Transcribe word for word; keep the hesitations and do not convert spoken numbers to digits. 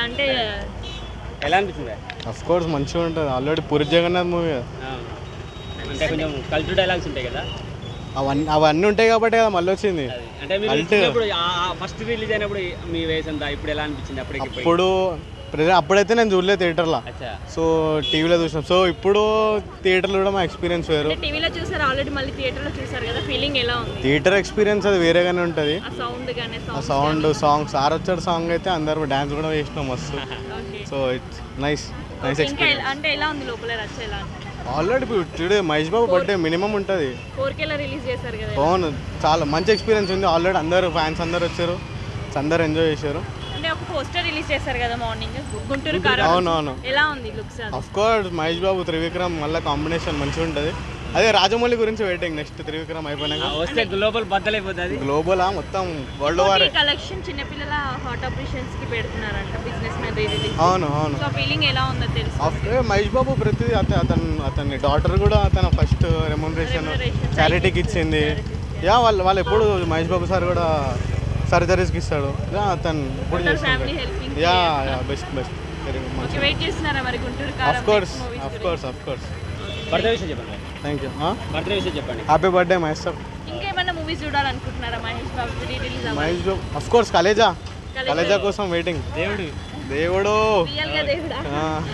అంటే ఎలా అనిపించింది? ఆఫ్ కోర్స్ మంచిగా ఉంటుంది. ఆల్రెడీ పూరిజగన్నాథ్ మూవీ అంటే కొంచెం కల్చర్ డైలాగ్స్ ఉంటాయి కదా, అవన్నీ అవన్నీ ఉంటాయి కాబట్టి కదా మళ్ళీ వచ్చింది. అంటే మీరు ఫస్ట్ రిలీజ్ అయినప్పుడు మీ వయసు అంతా ఇప్పుడు ఎలా అనిపించింది? అప్పటికి ఇప్పుడు అప్పుడైతే నేను చూడలేదు థియేటర్లో, సో టీవీలో చూసాం. సో ఇప్పుడు థియేటర్లో కూడా మా ఎక్స్పీరియన్స్ వేరు. టీవీలో చూసారు ఆల్రెడీ, మళ్ళీ థియేటర్లో చూసారు కదా, ఫీలింగ్ ఎలా ఉంది? థియేటర్ ఎక్స్పీరియన్స్ అది వేరేగానే ఉంటుంది. ఆ సౌండ్ గానే, ఆ సౌండ్ సాంగ్ సార్ వచ్చాడు సాంగ్ అయితే అందరూ డాన్స్ కూడా వేసినాం మస్తు. So it's nice nice experience. అంటే ఎలా ఉంది లోపల రచ్చ ఎలా? Already today Mahesh Babu birthday minimum ఉంటుంది. ఫోర్ కేలో రిలీజ్ చేశారు కదా. అవును, చాలా మంచి ఎక్స్పీరియన్స్ ఉంది. ఆల్రెడీ అందరూ ఫ్యాన్స్ అందరు వచ్చారు, అందరు ఎంజాయ్ చేశారు. అంటే ఒక పోస్టర్ రిలీజ్ చేశారు కదా మార్నింగ్, గుంటూరు కారం. అవునవును, ఎలా ఉంది looks? Of course Mahesh Babu Trivikram మళ్ళీ కాంబినేషన్ మంచిగా ఉంటుంది. అదే రాజమౌళి గురించి వెయిటింగ్. నెక్స్ట్ త్రివిక్రమ్ అయిపోయినాక వస్తే గ్లోబల్ బద్దలైపోతుంది. గ్లోబల్ మొత్తం వరల్డ్ వార్ కలెక్షన్ చిన్నపిల్లల హాట్ ఆపరేషన్స్ కి పెడుతున్నారంట బిజినెస్ మ్యాన్ రిలీజ్. అవును అవును. సో ఫీలింగ్ ఎలా ఉందో తెలుసు. ఆఫ్టర్ మహేష్ బాబు ప్రతిదీ అతను అతని డాటర్ కూడా అతను ఫస్ట్ రెమ్యూనరేషన్ చారిటీకి ఇచ్చింది. యా వాళ్ళు వాళ్ళు ఎప్పుడు మహేష్ బాబు సార్ కూడా సర్జరీస్కి ఇస్తాడు. యా అతను ఎప్పుడు చేస్తాడు. Yeah yeah best best. Wait చేస్తున్నారా మరి Guntur Kaaram? Of course of course of course. Birthday విషయం చెప్పండి. Thank you. బర్త్డే విషయం చెప్పండి. Happy birthday Mahesh sir. ఇంకేమైనా మూవీస్ చూడాలనుకుంటున్నారా Mahesh Babu release? Mahesh Babu of course Khaleja Khaleja కోసం వెయిటింగ్. దేవుడు దేవుడు రియల్ గా దేవుడా?